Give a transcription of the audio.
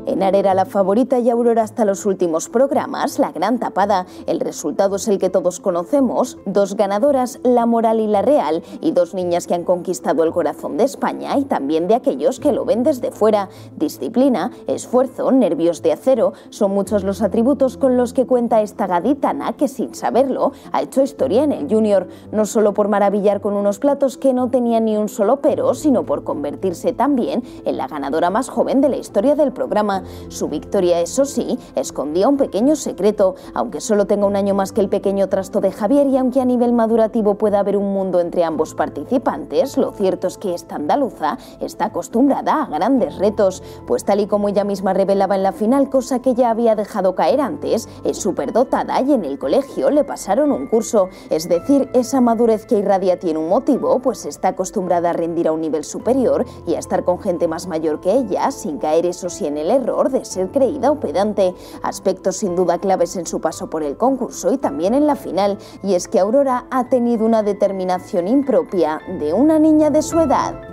Enar era la favorita y Aurora hasta los últimos programas, la gran tapada. El resultado es el que todos conocemos, dos ganadoras, la Moral y la Real, y dos niñas que han conquistado el corazón de España y también de aquellos que lo ven desde fuera. Disciplina, esfuerzo, nervios de acero, son muchos los atributos con los que cuenta esta gaditana que sin saberlo ha hecho historia en el Junior, no solo por maravillar con unos platos que no tenían ni un solo pero, sino por convertirse también en la ganadora más joven de la historia del programa. Su victoria, eso sí, escondía un pequeño secreto. Aunque solo tenga un año más que el pequeño trasto de Javier y aunque a nivel madurativo pueda haber un mundo entre ambos participantes, lo cierto es que esta andaluza está acostumbrada a grandes retos, pues tal y como ella misma revelaba en la final, cosa que ya había dejado caer antes, es superdotada y en el colegio le pasaron un curso. Es decir, esa madurez que irradia tiene un motivo, pues está acostumbrada a rendir a un nivel superior y a estar con gente más mayor que ella, sin caer eso sí en el error de ser creída o pedante, aspectos sin duda claves en su paso por el concurso y también en la final, y es que Aurora ha tenido una determinación impropia de una niña de su edad.